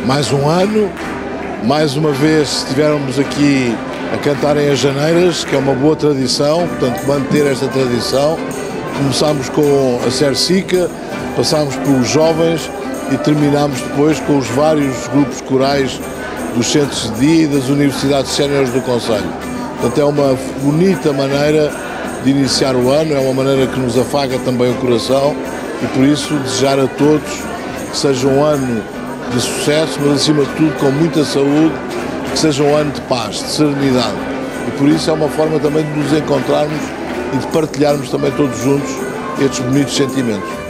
mais um ano, mais uma vez estivermos aqui a cantarem as janeiras, que é uma boa tradição, portanto manter esta tradição. Começámos com a Sersica, passámos pelos jovens e terminámos depois com os vários grupos corais dos centros de dia e das universidades séniores do concelho. Portanto, é uma bonita maneira de iniciar o ano, é uma maneira que nos afaga também o coração e por isso desejar a todos que seja um ano de sucesso, mas acima de tudo com muita saúde, que seja um ano de paz, de serenidade. E por isso é uma forma também de nos encontrarmos e de partilharmos também todos juntos estes bonitos sentimentos.